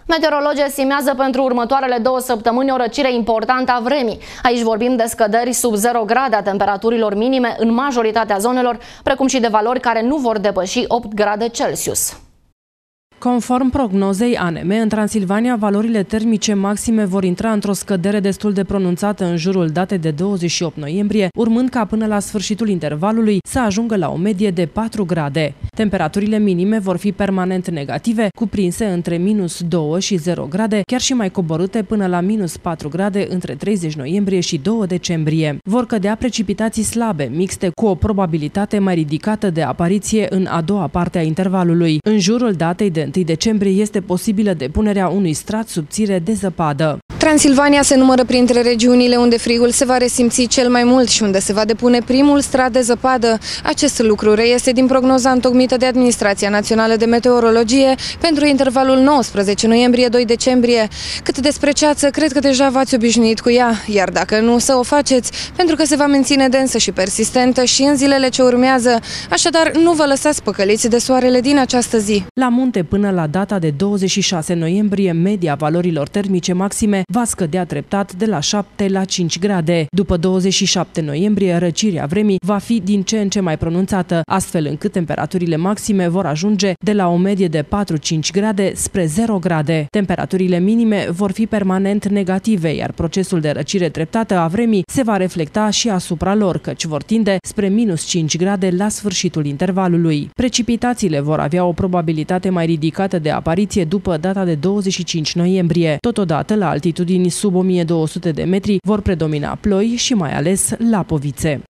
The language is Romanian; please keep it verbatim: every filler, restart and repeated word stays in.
Meteorologii estimează pentru următoarele două săptămâni o răcire importantă a vremii. Aici vorbim de scăderi sub zero grade a temperaturilor minime în majoritatea zonelor, precum și de valori care nu vor depăși opt grade Celsius. Conform prognozei A N M, în Transilvania, valorile termice maxime vor intra într-o scădere destul de pronunțată în jurul datei de douăzeci și opt noiembrie, urmând ca până la sfârșitul intervalului să ajungă la o medie de patru grade. Temperaturile minime vor fi permanent negative, cuprinse între minus doi și zero grade, chiar și mai coborâte până la minus patru grade între treizeci noiembrie și doi decembrie. Vor cădea precipitații slabe, mixte, cu o probabilitate mai ridicată de apariție în a doua parte a intervalului. În jurul datei de întâi decembrie este posibilă depunerea unui strat subțire de zăpadă. Transilvania se numără printre regiunile unde frigul se va resimți cel mai mult și unde se va depune primul strat de zăpadă. Acest lucru reiese din prognoza întocmită de Administrația Națională de Meteorologie pentru intervalul nouăsprezece noiembrie - doi decembrie. Cât despre ceață, cred că deja v-ați obișnuit cu ea, iar dacă nu, să o faceți, pentru că se va menține densă și persistentă și în zilele ce urmează. Așadar, nu vă lăsați păcăliți de soarele din această zi. La munte, până la data de douăzeci și șase noiembrie, media valorilor termice maxime va scădea treptat de la șapte la cinci grade. După douăzeci și șapte noiembrie, răcirea vremii va fi din ce în ce mai pronunțată, astfel încât temperaturile maxime vor ajunge de la o medie de patru cinci grade spre zero grade. Temperaturile minime vor fi permanent negative, iar procesul de răcire treptată a vremii se va reflecta și asupra lor, căci vor tinde spre minus cinci grade la sfârșitul intervalului. Precipitațiile vor avea o probabilitate mai ridicată de apariție după data de douăzeci și cinci noiembrie. Totodată, la altitudini sub o mie două sute de metri vor predomina ploi și mai ales lapovițe.